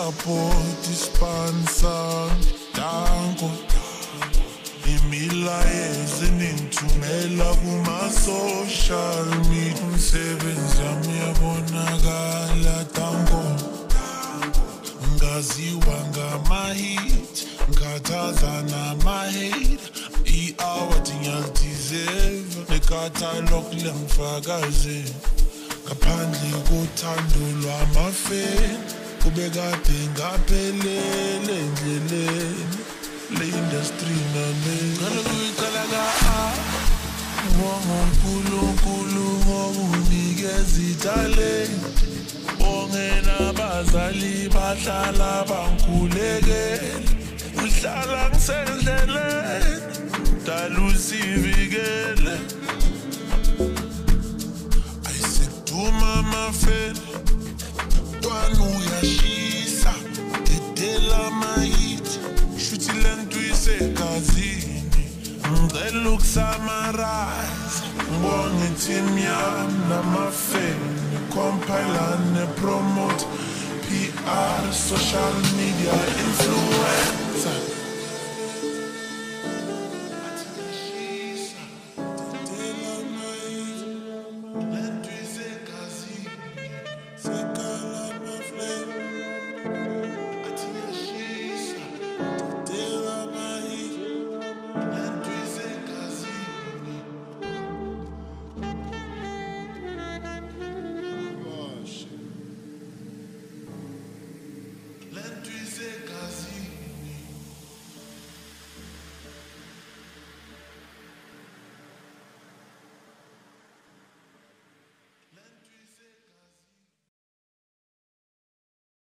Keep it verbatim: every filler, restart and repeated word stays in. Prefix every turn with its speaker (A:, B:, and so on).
A: support sponsor danko imilayezi ningithumela kuma-social media umsebenzi yami yabonakala danko ngaziwa ngama-hit ngikhathaza nama-hate i-award ngiyalideserve necatalog lengifakaze ngaphandle kothando lwamafeni kube kade ngaphelele endleleni le industry nami ngalo kuyicala ka ngibonga uNkulunkulu ngokunginikeza italente bonge nabazali bahlala bangikhulekela uhlala ngisendleleni dala usivikele ayisekuthuma mafeni mntwana uyashisa dedela mayithi shuthi lento isegazini ngicela ukusamarize ngibonge i-team yami namafeni compile ne-promote P R social media influencer